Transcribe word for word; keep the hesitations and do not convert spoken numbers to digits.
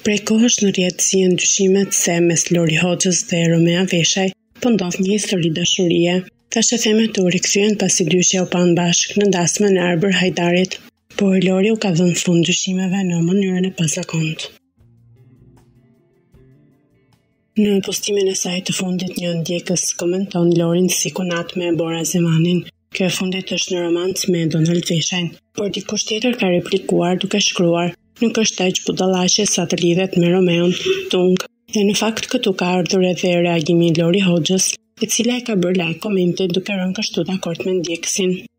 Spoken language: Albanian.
Prej kohësh në rrjet zihen dyshimet se mes Lori Hoxhës dhe Romeo Veshaj po ndodh një histori dashurie. Tash themet u rikthyen pasi dyshja u pan bashkë në dasmën e arbër hajdarit, por Lori u ka dhënë fund dyshimeve në mënyrën e pazakontë. Në postimin e saj të fundit, një ndjekës komenton Lorin si kunat me Bora Zemanin. Kjo e fundit është në romancë me Donald Veshajn, por dikush tjetër ka replikuar duke shkruar: nuk është aq budallaqe sa të lidhet me Romeon, tung. Dhe në fakt këtu ka ardhur edhe reagimi i Lori Hoxhës, e cila e ka bërë like komente duke rënë kështu dakord me ndjekësin.